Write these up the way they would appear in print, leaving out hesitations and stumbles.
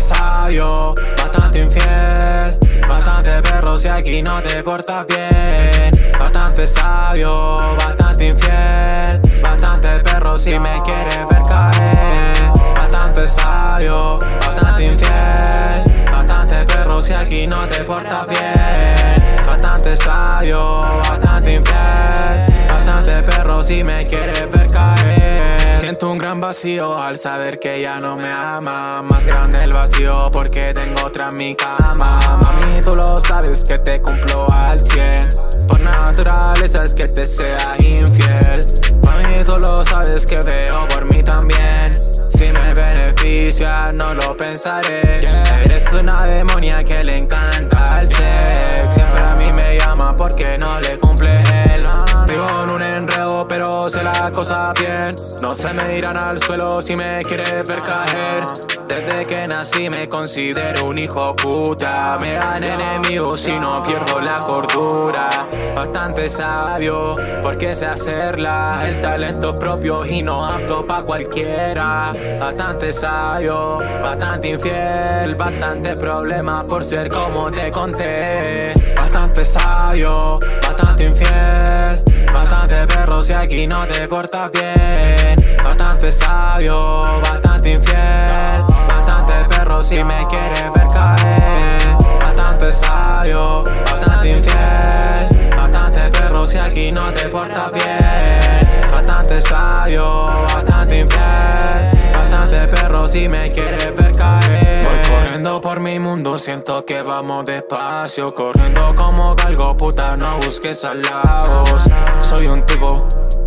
sabio, bastante infiel, bastante perro si aquí no te portas bien. Bastante sabio, bastante infiel, bastante perro si me quieres ver caer. Bastante sabio, bastante infiel, bastante perro si aquí no te portas bien. Bastante sabio, bastante infiel, bastante perro si me quieres ver caer. Siento un gran vacío al saber que ya no me ama. Más grande el vacío porque tengo otra en mi cama. Mami, tú lo sabes que te cumplo al 100. Por naturaleza es que te sea infiel. Mami, tú lo sabes que veo por mí también. Si me beneficia no lo pensaré. Eres una demonia que le encanta el sex. Siempre a mí me llama porque no le cumple él. Vivo en un enredo pero sé la cosa bien. No se me irán al suelo si me quiere ver caer. Desde que nací me considero un hijo puta. Me dan enemigos si no pierdo la cordura. Bastante sabio porque sé hacerla. El talento es propio y no apto pa' cualquiera. Bastante sabio, bastante infiel, bastante problema por ser como te conté. Bastante sabio, bastante infiel, bastante perro si aquí no te portas bien. Bastante sabio, bastante infiel, bastante perro si me quieres ver caer. Bastante sabio, bastante infiel, bastante perro si aquí no te portas bien. Bastante sabio, bastante infiel, bastante perro si me quieres ver caer. Voy corriendo por mi mundo, siento que vamos despacio. Corriendo como galgo, puta, no busques halagos. Soy un tipo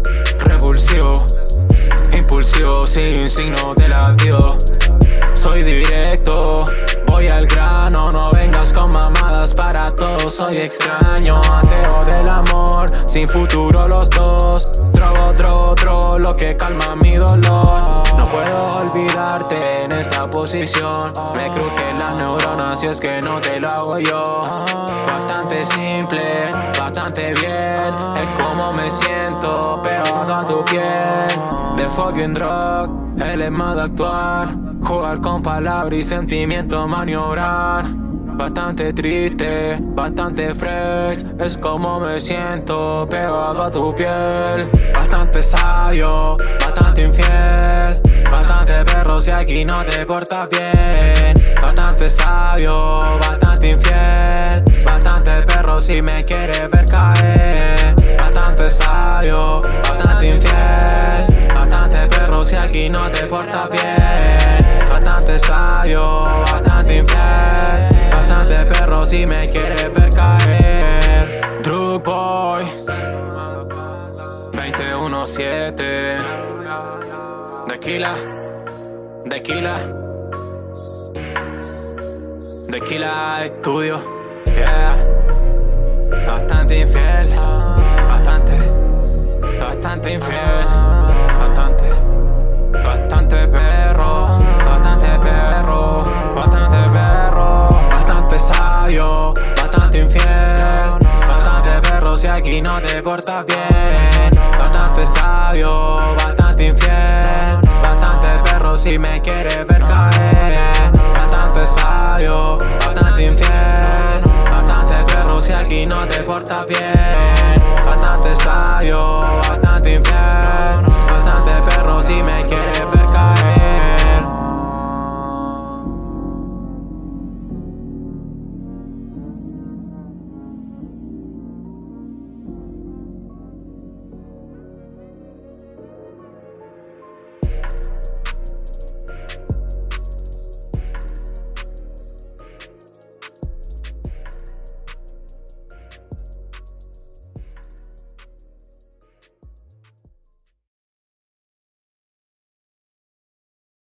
repulsivo, impulsivo, sin signo de latido. Soy directo, voy al grano, no vengas con mamadas para todos. Soy extraño, ateo del amor, sin futuro los dos. Drogo, lo que calma mi dolor. No puedo olvidarte en esa posición. Me crujen las neuronas si es que no te lo hago yo. Bastante simple, bastante bien. Es como me siento pegado a tu piel. The fucking drug, el esma de actuar. Jugar con palabras y sentimiento, maniobrar. Bastante triste, bastante fresh. Es como me siento pegado a tu piel. Bastante sabio, bastante infiel, bastante perro si aquí no te portas bien. Bastante sabio, bastante infiel, bastante perro si me quieres ver caer. Bastante sabio, bastante infiel, bastante perro si aquí no te portas bien. Bastante sabio, bastante infiel, bastante perro si me quieres ver caer. Drug Boy 217 Tequila Estudio. Yeah. Bastante infiel, bastante infiel, bastante perro, bastante sabio, bastante infiel, bastante perro si aquí no te portas bien. Bastante sabio, bastante infiel, bastante perro si me quieres ver caer. Bastante sabio, bastante infiel, bastante perro si aquí no te portas bien. Bastante sabio, bastante infiel,